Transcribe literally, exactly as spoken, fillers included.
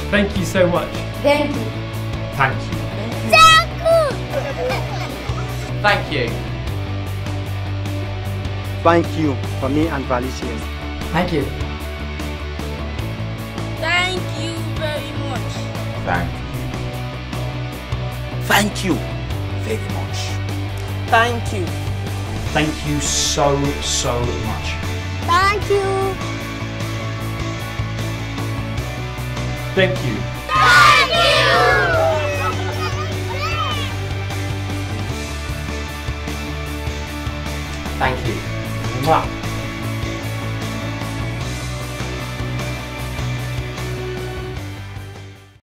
Thank you so much. Thank you. Thank you. Thank you. Thank you from me and Valicious. Thank you. Thank you very much. Thank you. Thank you very much. Thank you. Thank you so, so much. Thank you. Thank you. Thank you. Thank you. Mwah.